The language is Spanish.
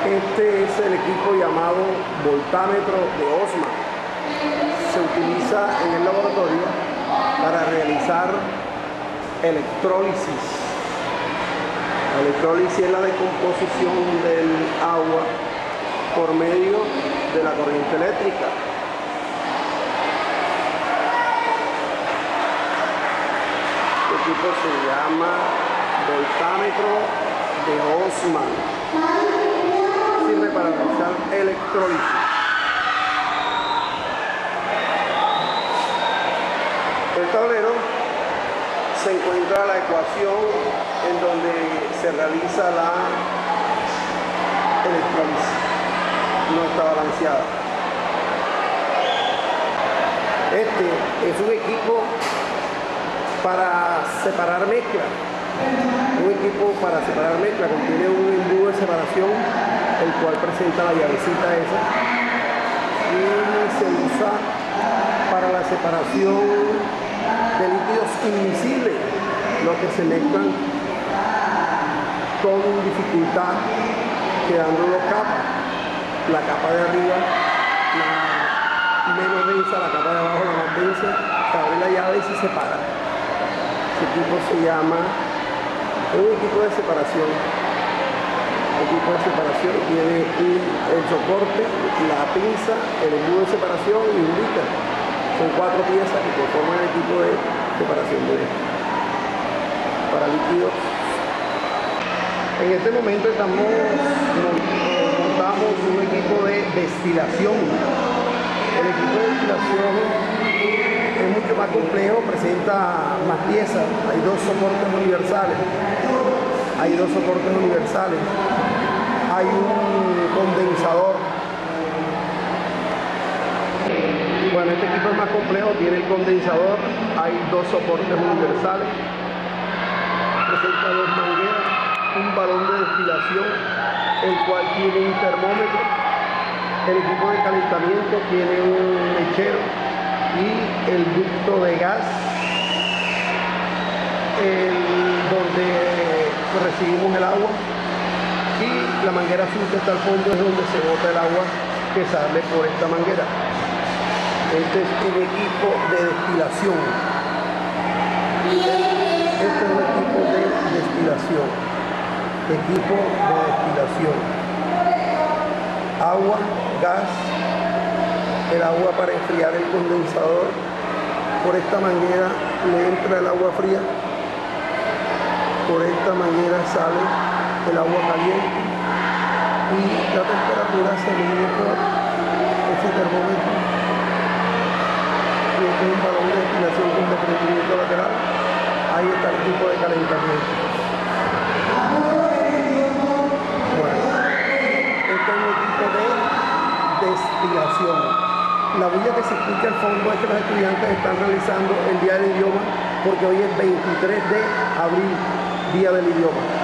Este es el equipo llamado voltámetro de Osman. Se utiliza en el laboratorio para realizar electrólisis. La electrólisis es la decomposición del agua por medio de la corriente eléctrica. Este equipo se llama voltámetro de Osman. Sirve para realizar electrólisis. El tablero se encuentra la ecuación en donde se realiza la electrólisis. No está balanceada. Este es un equipo para separar mezcla. Un equipo para separar mezcla, contiene un embudo de separación, el cual presenta la llavecita esa, y se usa para la separación de líquidos inmiscibles, los que se mezclan con dificultad, quedando dos capas. La capa de arriba, la menos densa, la capa de abajo, la más densa, se abre la llave y se separa. Este equipo se llama un equipo de separación. El equipo de separación tiene el soporte, la pinza, el embudo de separación y un líquido. Son 4 piezas que conforman el equipo de separación para líquidos. En este momento montamos un equipo de destilación. El equipo de destilación es mucho más complejo, presenta más piezas. Hay dos soportes universales. Hay un condensador. Bueno, este equipo es más complejo, tiene el condensador, hay dos soportes universales, presenta 2 mangueras, un balón de destilación, el cual tiene un termómetro, el equipo de calentamiento tiene un mechero y el ducto de gas, donde recibimos el agua, y la manguera azul que está al fondo es donde se bota el agua que sale por esta manguera. Este es el equipo de destilación. Este es el equipo de destilación. Agua, gas, el agua para enfriar el condensador. Por esta manguera le entra el agua fría. Por esta manguera sale el agua caliente. Y la temperatura se mide por este termómetro. Este es un balón de destilación con desprendimiento lateral. Ahí está el tipo de calentamiento. Bueno, este es un equipo de destilación. La bulla que se escucha al fondo es que los estudiantes están realizando el Día del Idioma, porque hoy es 23 de abril, Día del Idioma.